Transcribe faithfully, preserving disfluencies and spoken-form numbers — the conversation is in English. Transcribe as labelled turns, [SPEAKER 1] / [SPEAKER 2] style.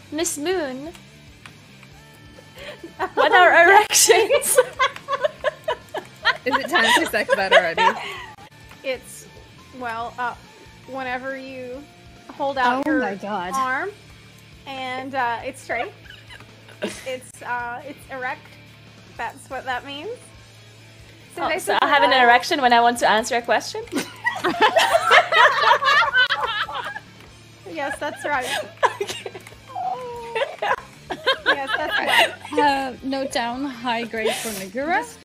[SPEAKER 1] Miss Moon, what are erections?
[SPEAKER 2] Is it time to suck that already?
[SPEAKER 3] It's, well, uh, whenever you hold out
[SPEAKER 4] Oh
[SPEAKER 3] your
[SPEAKER 4] my God.
[SPEAKER 3] arm and uh, it's straight. It's uh, it's erect. That's what that means. So,
[SPEAKER 1] Oh, so
[SPEAKER 3] basically,
[SPEAKER 1] I have an
[SPEAKER 3] uh,
[SPEAKER 1] erection when I want to answer a question?
[SPEAKER 3] Yes, that's right.
[SPEAKER 1] Okay.
[SPEAKER 3] Yes, that's right.
[SPEAKER 4] Uh, note down high grade for Naguura.